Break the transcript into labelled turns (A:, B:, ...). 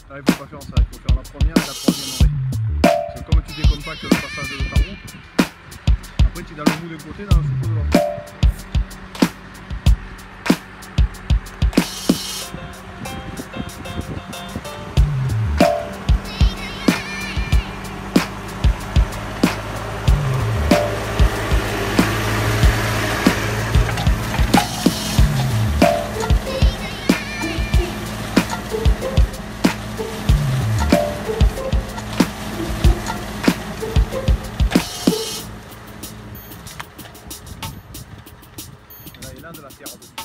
A: Là, il ne faut pas faire ça, il faut faire la première et la troisième en V. C'est comme tu décompactes le passage de ta roue. Après, tu es dans le bout d'un côté, dans le souffle de l'autre. Là, il y a de la terre dessus.